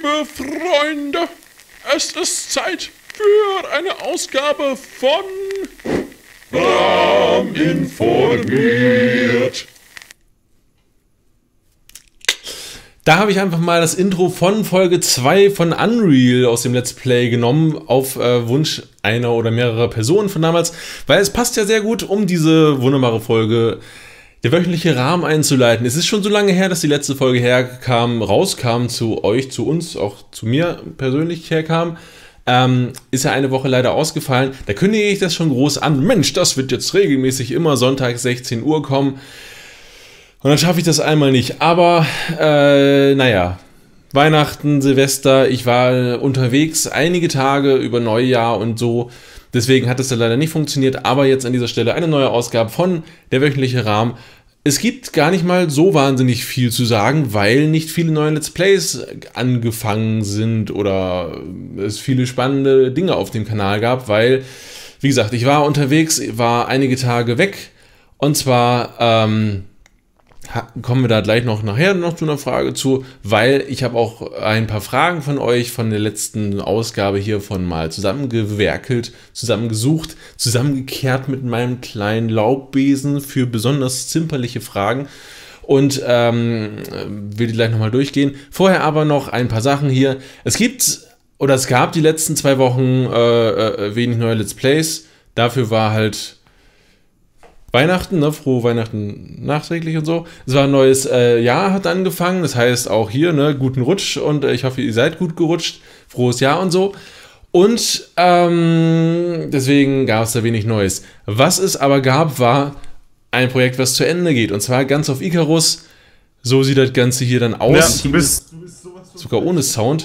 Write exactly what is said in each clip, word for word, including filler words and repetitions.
Liebe Freunde, es ist Zeit für eine Ausgabe von Ram informiert. Da habe ich einfach mal das Intro von Folge zwei von Unreal aus dem Let's Play genommen, auf äh, Wunsch einer oder mehrerer Personen von damals, weil es passt ja sehr gut, um diese wunderbare Folge, der wöchentliche Rahmen einzuleiten. Es ist schon so lange her, dass die letzte Folge herkam, rauskam, zu euch, zu uns, auch zu mir persönlich herkam. Ähm, ist ja eine Woche leider ausgefallen. Da kündige ich das schon groß an. Mensch, das wird jetzt regelmäßig immer Sonntag sechzehn Uhr kommen. Und dann schaffe ich das einmal nicht. Aber, äh, naja, Weihnachten, Silvester, ich war unterwegs einige Tage über Neujahr und so. Deswegen hat es dann leider nicht funktioniert. Aber jetzt an dieser Stelle eine neue Ausgabe von Der wöchentliche Rahmen. Es gibt gar nicht mal so wahnsinnig viel zu sagen, weil nicht viele neue Let's Plays angefangen sind oder es viele spannende Dinge auf dem Kanal gab, weil, wie gesagt, ich war unterwegs, war einige Tage weg und zwar ähm, kommen wir da gleich noch nachher noch zu einer Frage zu, weil ich habe auch ein paar Fragen von euch von der letzten Ausgabe hiervon mal zusammengewerkelt, zusammengesucht, zusammengekehrt mit meinem kleinen Laubbesen für besonders zimperliche Fragen und ähm, will die gleich nochmal durchgehen. Vorher aber noch ein paar Sachen hier. Es gibt oder es gab die letzten zwei Wochen äh, äh, wenig neue Let's Plays. Dafür war halt Weihnachten, ne, frohe Weihnachten nachträglich und so. Es war ein neues äh, Jahr, hat angefangen, das heißt auch hier, ne, guten Rutsch und äh, ich hoffe, ihr seid gut gerutscht, frohes Jahr und so. Und ähm, deswegen gab es da wenig Neues. Was es aber gab, war ein Projekt, was zu Ende geht und zwar ganz auf Icarus. So sieht das Ganze hier dann aus. Ja, du bist, du bist sowas von sogar ohne Sound.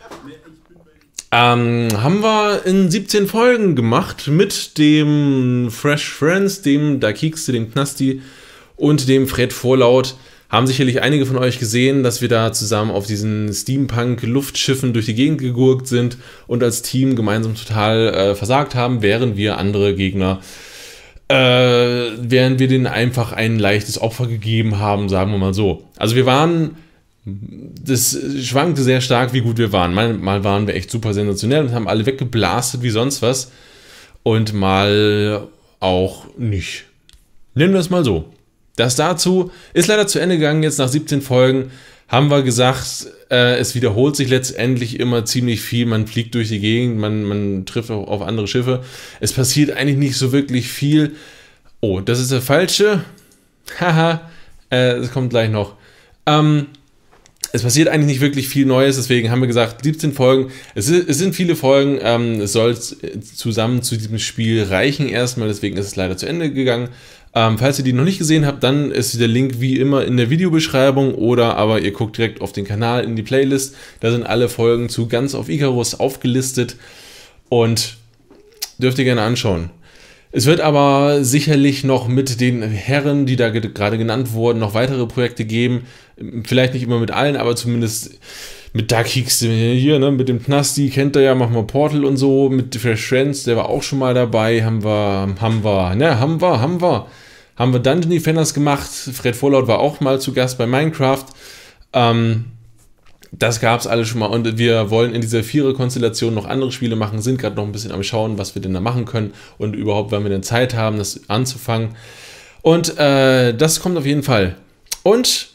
Ähm, haben wir in siebzehn Folgen gemacht mit dem Fresh Friends, dem Dakikste, dem Knasti und dem Fred Vorlaut. Haben sicherlich einige von euch gesehen, dass wir da zusammen auf diesen Steampunk-Luftschiffen durch die Gegend gegurkt sind und als Team gemeinsam total äh, versagt haben, während wir andere Gegner, äh, während wir denen einfach ein leichtes Opfer gegeben haben, sagen wir mal so. Also wir waren... Das schwankte sehr stark, wie gut wir waren. Mal, mal waren wir echt super sensationell und haben alle weggeblastet wie sonst was. Und mal auch nicht. Nennen wir es mal so. Das dazu ist leider zu Ende gegangen. Jetzt nach siebzehn Folgen haben wir gesagt, äh, es wiederholt sich letztendlich immer ziemlich viel. Man fliegt durch die Gegend, man, man trifft auch auf andere Schiffe. Es passiert eigentlich nicht so wirklich viel. Oh, das ist der falsche. Haha, äh, das kommt gleich noch. Ähm... Es passiert eigentlich nicht wirklich viel Neues, deswegen haben wir gesagt, siebzehn Folgen. Es, ist, es sind viele Folgen, ähm, es soll zusammen zu diesem Spiel reichen erstmal, deswegen ist es leider zu Ende gegangen. Ähm, falls ihr die noch nicht gesehen habt, dann ist der Link wie immer in der Videobeschreibung oder aber ihr guckt direkt auf den Kanal in die Playlist. Da sind alle Folgen zu Ganz auf Icarus aufgelistet und dürft ihr gerne anschauen. Es wird aber sicherlich noch mit den Herren, die da ge- gerade genannt wurden, noch weitere Projekte geben. Vielleicht nicht immer mit allen, aber zumindest mit Dakikste hier, ne, mit dem Knasti, kennt ihr ja, machen wir Portal und so. Mit Fresh Friends, der war auch schon mal dabei. Haben wir, haben wir, ne, haben wir, haben wir. Haben wir Dungeon Defenders gemacht. Fred Vorlaut war auch mal zu Gast bei Minecraft. Ähm, Das gab es alles schon mal und wir wollen in dieser Vierer-Konstellation noch andere Spiele machen, sind gerade noch ein bisschen am Schauen, was wir denn da machen können und überhaupt, wann wir denn Zeit haben, das anzufangen. Und äh, das kommt auf jeden Fall. Und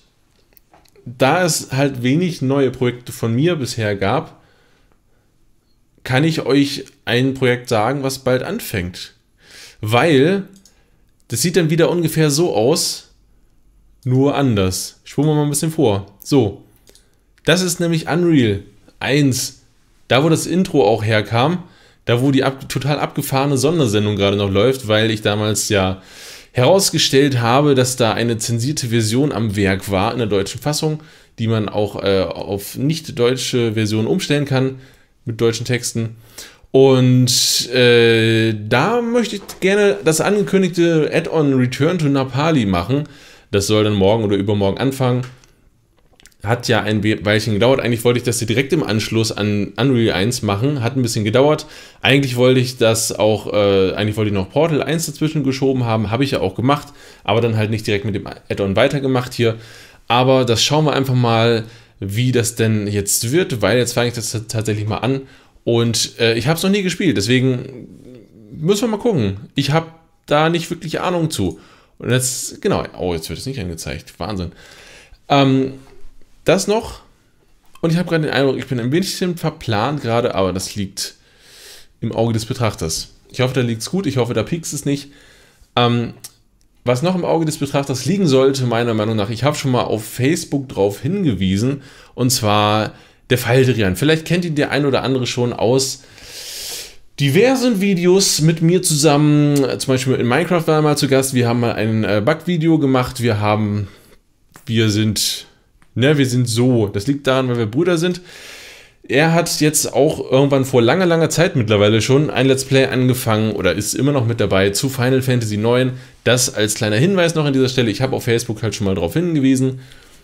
da es halt wenig neue Projekte von mir bisher gab, kann ich euch ein Projekt sagen, was bald anfängt. Weil das sieht dann wieder ungefähr so aus, nur anders. Spulen wir mal ein bisschen vor. So. Das ist nämlich Unreal eins. Da, wo das Intro auch herkam, da, wo die ab, total abgefahrene Sondersendung gerade noch läuft, weil ich damals ja herausgestellt habe, dass da eine zensierte Version am Werk war in der deutschen Fassung, die man auch äh, auf nicht-deutsche Version umstellen kann, mit deutschen Texten. Und äh, da möchte ich gerne das angekündigte Add-on Return to Napali machen. Das soll dann morgen oder übermorgen anfangen. Hat ja ein Weilchen gedauert. Eigentlich wollte ich das direkt im Anschluss an Unreal eins machen. Hat ein bisschen gedauert. Eigentlich wollte ich das auch, äh, eigentlich wollte ich noch Portal eins dazwischen geschoben haben. Habe ich ja auch gemacht. Aber dann halt nicht direkt mit dem Add-on weitergemacht hier. Aber das schauen wir einfach mal, wie das denn jetzt wird, weil jetzt fange ich das tatsächlich mal an und äh, ich habe es noch nie gespielt, deswegen müssen wir mal gucken. Ich habe da nicht wirklich Ahnung zu. Und jetzt, genau, oh, jetzt wird es nicht angezeigt, Wahnsinn. Ähm, das noch und ich habe gerade den Eindruck, ich bin ein bisschen verplant gerade, aber das liegt im Auge des Betrachters. Ich hoffe, da liegt es gut, ich hoffe, da piekst es nicht. Ähm, Was noch im Auge des Betrachters liegen sollte, meiner Meinung nach, ich habe schon mal auf Facebook drauf hingewiesen, und zwar der Faldrian. Vielleicht kennt ihn der ein oder andere schon aus diversen Videos mit mir zusammen. Zum Beispiel in Minecraft war er mal zu Gast. Wir haben mal ein äh, Bug-Video gemacht. Wir haben, wir sind, ne, wir sind so. Das liegt daran, weil wir Brüder sind. Er hat jetzt auch irgendwann vor langer, langer Zeit mittlerweile schon ein Let's Play angefangen oder ist immer noch mit dabei zu Final Fantasy neun. Das als kleiner Hinweis noch an dieser Stelle. Ich habe auf Facebook halt schon mal darauf hingewiesen.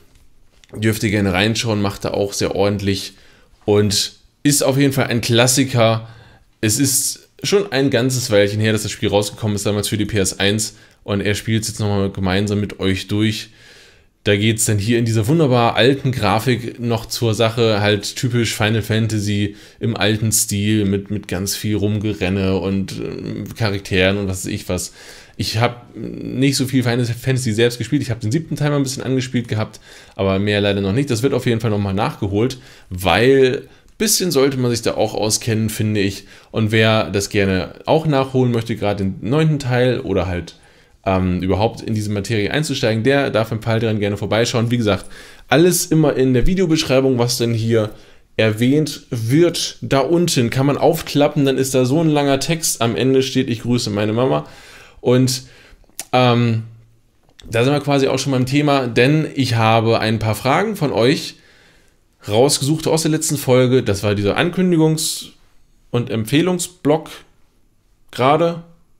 Dürft ihr gerne reinschauen, macht er auch sehr ordentlich und ist auf jeden Fall ein Klassiker. Es ist schon ein ganzes Weilchen her, dass das Spiel rausgekommen ist, damals für die P S eins, und er spielt es jetzt nochmal gemeinsam mit euch durch. Da geht es dann hier in dieser wunderbar alten Grafik noch zur Sache, halt typisch Final Fantasy im alten Stil mit, mit ganz viel Rumgerenne und äh, Charakteren und was weiß ich was. Ich habe nicht so viel Final Fantasy selbst gespielt, ich habe den siebten Teil mal ein bisschen angespielt gehabt, aber mehr leider noch nicht. Das wird auf jeden Fall nochmal nachgeholt, weil ein bisschen sollte man sich da auch auskennen, finde ich. Und wer das gerne auch nachholen möchte, gerade den neunten Teil oder halt Ähm, überhaupt in diese Materie einzusteigen, der darf im Faldrian gerne vorbeischauen. Wie gesagt, alles immer in der Videobeschreibung, was denn hier erwähnt wird. Da unten kann man aufklappen, dann ist da so ein langer Text. Am Ende steht: Ich grüße meine Mama. Und ähm, da sind wir quasi auch schon beim Thema, denn ich habe ein paar Fragen von euch rausgesucht aus der letzten Folge. Das war dieser Ankündigungs- und Empfehlungsblock gerade.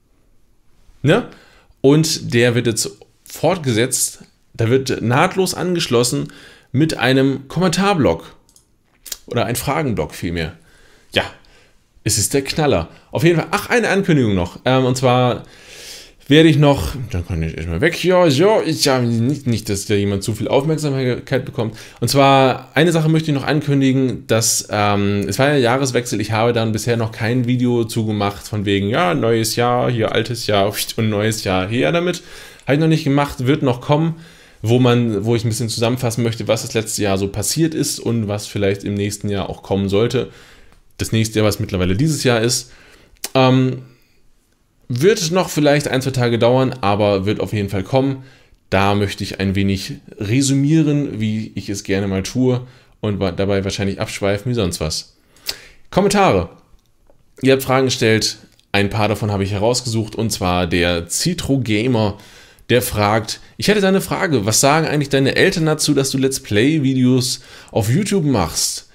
Ne? Und der wird jetzt fortgesetzt, da wird nahtlos angeschlossen mit einem Kommentarblock. Oder ein Fragenblock vielmehr. Ja, es ist der Knaller. Auf jeden Fall, ach, eine Ankündigung noch. Ähm, und zwar werde ich noch, dann kann ich erstmal weg, ja, ja, ich habe nicht, nicht, dass da jemand zu viel Aufmerksamkeit bekommt. Und zwar, eine Sache möchte ich noch ankündigen, dass, ähm, es war ja Jahreswechsel, ich habe dann bisher noch kein Video zugemacht, von wegen, ja, neues Jahr, hier altes Jahr und neues Jahr, her damit. Habe ich noch nicht gemacht, wird noch kommen, wo man, wo ich ein bisschen zusammenfassen möchte, was das letzte Jahr so passiert ist und was vielleicht im nächsten Jahr auch kommen sollte. Das nächste Jahr, was mittlerweile dieses Jahr ist. Ähm, Wird noch vielleicht ein, zwei Tage dauern, aber wird auf jeden Fall kommen. Da möchte ich ein wenig resümieren, wie ich es gerne mal tue und dabei wahrscheinlich abschweifen wie sonst was. Kommentare. Ihr habt Fragen gestellt, ein paar davon habe ich herausgesucht, und zwar der Citro Gamer, der fragt: Ich hätte da eine Frage, was sagen eigentlich deine Eltern dazu, dass du Let's Play-Videos auf YouTube machst?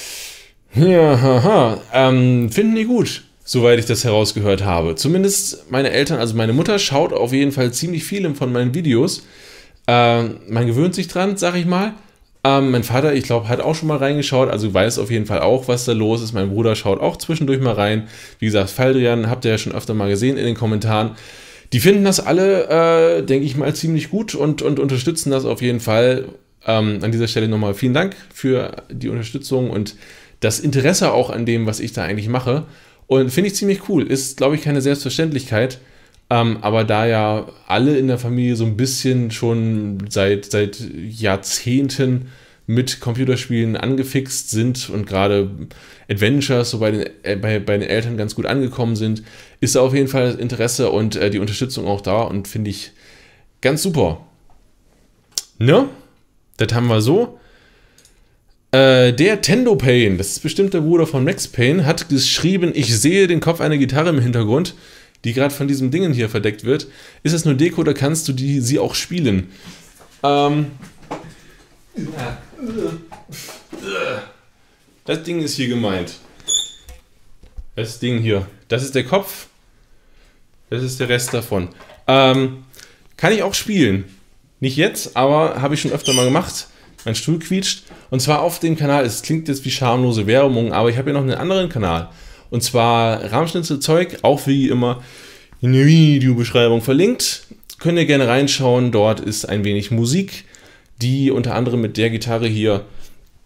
Ja, haha, ähm, finden die gut. Soweit ich das herausgehört habe. Zumindest meine Eltern, also meine Mutter schaut auf jeden Fall ziemlich viele von meinen Videos. Ähm, man gewöhnt sich dran, sag ich mal. Ähm, mein Vater, ich glaube, hat auch schon mal reingeschaut, also weiß auf jeden Fall auch, was da los ist. Mein Bruder schaut auch zwischendurch mal rein. Wie gesagt, Faldrian habt ihr ja schon öfter mal gesehen in den Kommentaren. Die finden das alle, äh, denke ich mal, ziemlich gut und, und unterstützen das auf jeden Fall. Ähm, an dieser Stelle nochmal vielen Dank für die Unterstützung und das Interesse auch an dem, was ich da eigentlich mache. Und finde ich ziemlich cool. Ist, glaube ich, keine Selbstverständlichkeit. Ähm, aber da ja alle in der Familie so ein bisschen schon seit, seit Jahrzehnten mit Computerspielen angefixt sind und gerade Adventures so bei den, äh, bei, bei den Eltern ganz gut angekommen sind, ist da auf jeden Fall das Interesse und äh, die Unterstützung auch da und finde ich ganz super. Ne? Das haben wir so. Äh, der Tendo Pain, das ist bestimmt der Bruder von Max Payne, hat geschrieben: Ich sehe den Kopf einer Gitarre im Hintergrund, die gerade von diesem Dingen hier verdeckt wird. Ist das nur Deko oder kannst du die, sie auch spielen? Ähm, das Ding ist hier gemeint. Das Ding hier. Das ist der Kopf. Das ist der Rest davon. Ähm, kann ich auch spielen. Nicht jetzt, aber habe ich schon öfter mal gemacht. Mein Stuhl quietscht. Und zwar auf dem Kanal, es klingt jetzt wie schamlose Werbung, aber ich habe hier noch einen anderen Kanal. Und zwar Rahmschnitzelzeug, auch wie immer in der Videobeschreibung verlinkt. Könnt ihr gerne reinschauen, dort ist ein wenig Musik, die unter anderem mit der Gitarre hier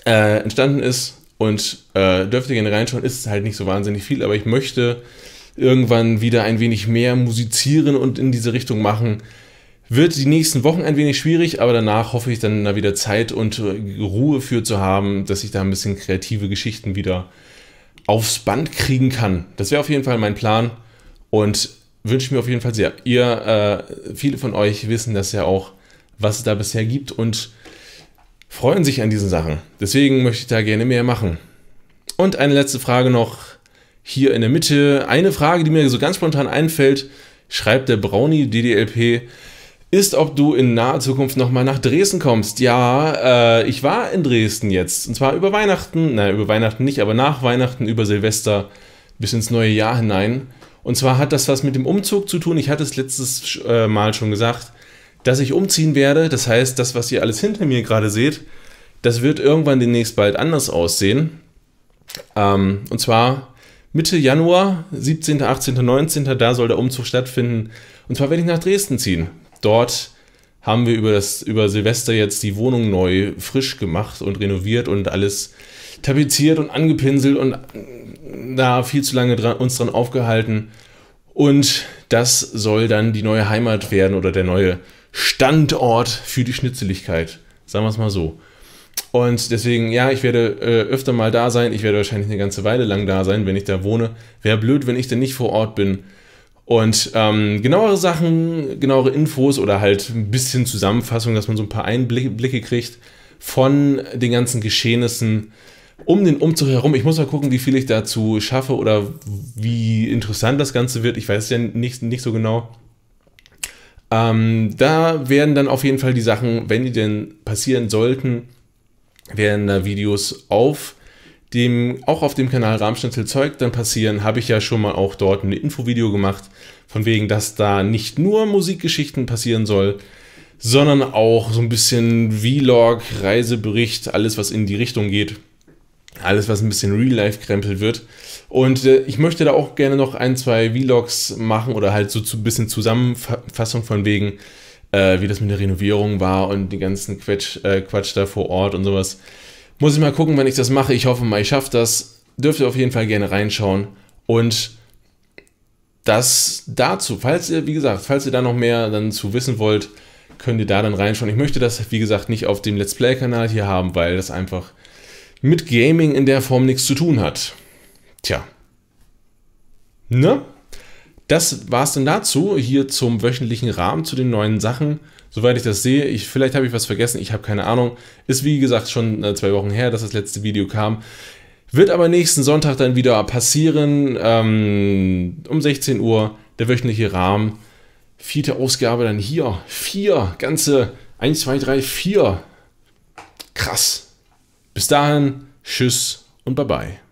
äh, entstanden ist. Und äh, dürft ihr gerne reinschauen, ist halt nicht so wahnsinnig viel, aber ich möchte irgendwann wieder ein wenig mehr musizieren und in diese Richtung machen. Wird die nächsten Wochen ein wenig schwierig, aber danach hoffe ich dann da wieder Zeit und Ruhe für zu haben, dass ich da ein bisschen kreative Geschichten wieder aufs Band kriegen kann. Das wäre auf jeden Fall mein Plan und wünsche mir auf jeden Fall sehr. Ihr, äh, viele von euch wissen das ja auch, was es da bisher gibt und freuen sich an diesen Sachen. Deswegen möchte ich da gerne mehr machen. Und eine letzte Frage noch hier in der Mitte. Eine Frage, die mir so ganz spontan einfällt, schreibt der Brownie D D L P, ist, ob du in naher Zukunft nochmal nach Dresden kommst. Ja, äh, ich war in Dresden jetzt. Und zwar über Weihnachten, nein, über Weihnachten nicht, aber nach Weihnachten, über Silvester bis ins neue Jahr hinein. Und zwar hat das was mit dem Umzug zu tun. Ich hatte es letztes äh, Mal schon gesagt, dass ich umziehen werde. Das heißt, das, was ihr alles hinter mir gerade seht, das wird irgendwann demnächst bald anders aussehen. Ähm, und zwar Mitte Januar, siebzehnten, achtzehnten, neunzehnten, da soll der Umzug stattfinden. Und zwar werde ich nach Dresden ziehen. Dort haben wir über, das, über Silvester jetzt die Wohnung neu frisch gemacht und renoviert und alles tapeziert und angepinselt und da viel zu lange dran, uns dran aufgehalten. Und das soll dann die neue Heimat werden oder der neue Standort für die Schnitzeligkeit. Sagen wir es mal so. Und deswegen, ja, ich werde äh, öfter mal da sein. Ich werde wahrscheinlich eine ganze Weile lang da sein, wenn ich da wohne. Wäre blöd, wenn ich denn nicht vor Ort bin. Und ähm, genauere Sachen, genauere Infos oder halt ein bisschen Zusammenfassung, dass man so ein paar Einblicke kriegt von den ganzen Geschehnissen um den Umzug herum. Ich muss mal gucken, wie viel ich dazu schaffe oder wie interessant das Ganze wird. Ich weiß es ja nicht, nicht so genau. Ähm, da werden dann auf jeden Fall die Sachen, wenn die denn passieren sollten, werden da Videos auf dem, auch auf dem Kanal Rahmschnitzel Zeug dann passieren. Habe ich ja schon mal auch dort ein Infovideo gemacht, von wegen, dass da nicht nur Musikgeschichten passieren soll, sondern auch so ein bisschen Vlog, Reisebericht, alles was in die Richtung geht. Alles, was ein bisschen Real-Life-krempel wird. Und äh, ich möchte da auch gerne noch ein, zwei Vlogs machen oder halt so ein bisschen Zusammenfassung von wegen, äh, wie das mit der Renovierung war und die ganzen Quatsch, äh, Quatsch da vor Ort und sowas. Muss ich mal gucken, wenn ich das mache. Ich hoffe mal, ich schaffe das. Dürft ihr auf jeden Fall gerne reinschauen. Und das dazu, falls ihr, wie gesagt, falls ihr da noch mehr dann zu wissen wollt, könnt ihr da dann reinschauen. Ich möchte das, wie gesagt, nicht auf dem Let's Play-Kanal hier haben, weil das einfach mit Gaming in der Form nichts zu tun hat. Tja. Ne? Das war's dann dazu, hier zum wöchentlichen Rahmen, zu den neuen Sachen. Soweit ich das sehe, ich, vielleicht habe ich was vergessen, ich habe keine Ahnung. Ist wie gesagt schon äh, zwei Wochen her, dass das letzte Video kam. Wird aber nächsten Sonntag dann wieder passieren, ähm, um sechzehn Uhr, der wöchentliche Rahmen. Vierte Ausgabe dann hier. Vier, ganze eins, zwei, drei, vier. Krass. Bis dahin, tschüss und bye bye.